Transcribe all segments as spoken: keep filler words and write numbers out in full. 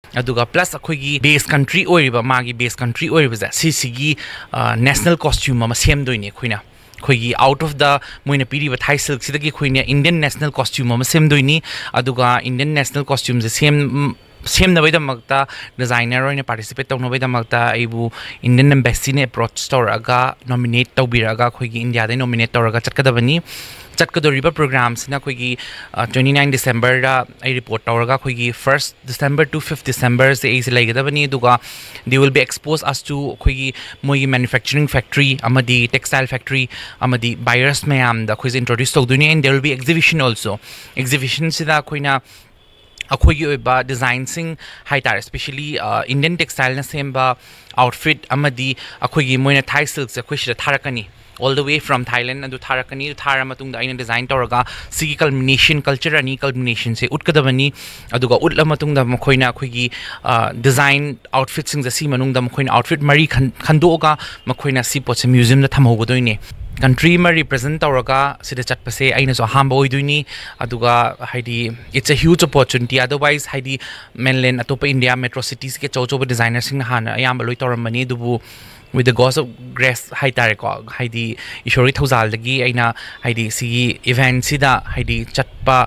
aduga plus akhoi base country oiriba magi base country oiriba ja sisigi national costume ama semdoini khoina khoi out of the moina piri ba thai silk sidagi khoina Indian national costume ama semdoini aduga Indian national costume je sem same na baida magta designer oina participate tawna baida magta aibu Indian embassy ne approach toraga nominate tawbiraga khoi gi India de nominate toraga chatkadabani chatkadoriba programs na khoi gi twenty-nine December da ai report toraga khoi gi first December to fifth December se ai laigadabani duga they will be exposed as to khoi gi moi manufacturing factory amadi textile factory amadi buyers mayam da khoi introduce tawduni and there will be exhibition also exhibition sida khoina akhoi oiba design sing high tar especially uh, Indian textile na semba outfit amadi akhoi gi moina Thai silk se khoi shira tharakani all the way from Thailand adu tharakani thara matung da aina design toraga sigi culmination culture ani culmination se utkadabani aduga utla matung da mkhoina akhoi gi uh, design outfit sing se si manung da mkhoina outfit mari khandoga mkhoina si pot se museum da thamhogodoine country ma represent toraga sida chatpase aina so hamba oiduini aduga haidi it's a huge opportunity otherwise haidi mainland atopa India metro cities ke chow chow designer sing hana ayamba loi toramani dubu with the gods of grace hai tare ko haidi ishori thozal dagi aina haidi si event sida haidi chatpa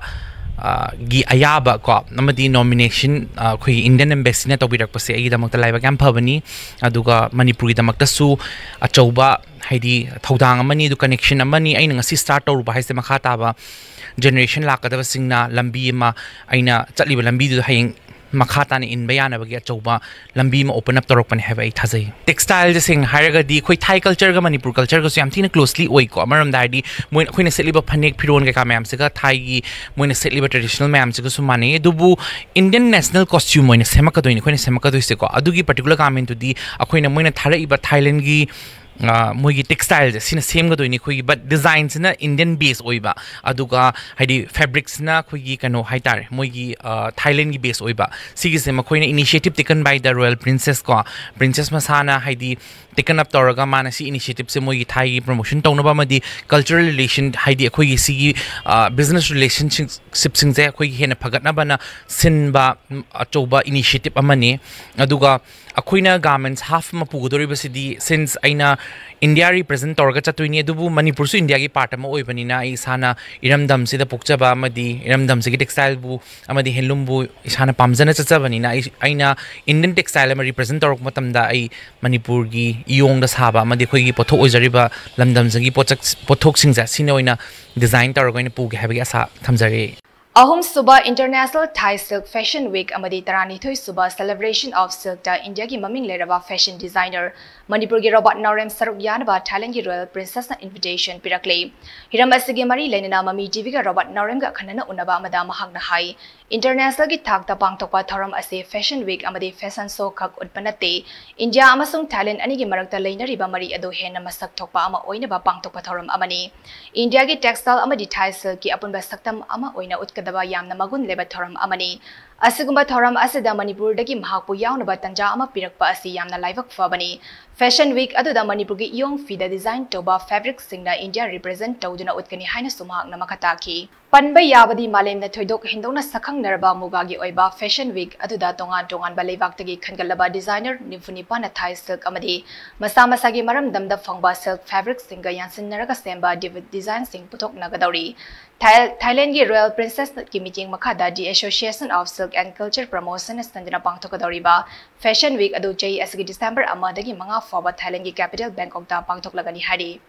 gi ayaba ko namadi nomination khoi Indian embassy na tobirak pase ai damakta laiba gam phabani aduga Manipur gi damakta su achauba haidi thodang amani du connection amani aina ngasi start toru ba haise makha ta ba generation lakadaba singna lambi ma aina chatliba lambi du hayeng makha ta ni in bayana bagi achauba lambi ma open up torok pan have ai thazai textile je sing haraga di khoi Thai culture ga Manipur culture ga so yam thina closely oi ko maram da di moi khoina setliba phanek phiron ga ka mayam se ga Thai gi moina setliba traditional mayam se ga su mane dubu Indian national costume moina semaka doini khoina semaka doise ko adugi particular comment to di akhoina moina thara iba Thailand gi moigi textile sina same ga doini khoi but designs na Indian base oiba aduga haidi fabrics na khoi kano haitare moigi Thailand gi base oiba sigi se makhoina initiative taken by the royal princess ko princess masana haidi taken up toraga mana si initiative se moigi Thai promotion tawna ba madi cultural relation haidi khoi sigi business relationship sing je khoi hena phagatna bana sinba achoba initiative amani aduga akoina garments half ma pugodori basidi since aina India represent torga chatuini adubu Manipur su India gi part ma oibani na isana iramdam sida pokchaba amadi iramdam sigi textile bu amadi handloom bu isana pamjana chachabani na aina Indian textile ma represent torok matamda ai Manipur gi iyong da saba amadi khoi gi pothok oijariba lamdam sigi pochak pothok singja sine oina design torga ina puge habagi asa thamjare Ahum Suba International Thai Silk Fashion Week amadi tarani thoi Suba celebration of silk ta India ki maming leraba fashion designer Manipur gi robot Naurem Saruk Yanaba Thailand gi royal princess na invitation pirakle hiram asigi mari lenina mami T V ga robot Naurem ga khanana unaba amada mahak na hai international gi thak ta pangtokpa thoram ase fashion week amadi fashion show khak utpanate India amasung Thailand ani gi marakta leinariba mari adu hena masak thokpa ama oina ba pangtokpa thoram amani India gi textile amadi Thai silk ki apunba saktam ama oina ut daba yamna magun leba thoram amani asigumba thoram asida Manipur dagi mahakpu yawnaba tanja ama pirakpa asi yamna laibak fabani fashion week aduda Manipur gi yong fida design toba fabric singna India represent tawduna utkani haina sumahak na makataki panba yabadi malemna thoidok hindona sakhang narba muga gi oiba fashion week aduda tongan tongan ba leibak tagi khangalaba designer nifuni pana Thai silk amadi masa masa gi maram damda phangba silk fabric singa yansin naraga semba design sing putok nagadori Thailand gi royal princess ki meeting makada the Association of Silk and Culture Promotion standina pangthokadoriba fashion week adu chei asigi December ama dagi manga foba Thailand gi capital Bangkok da pangthoklagani hari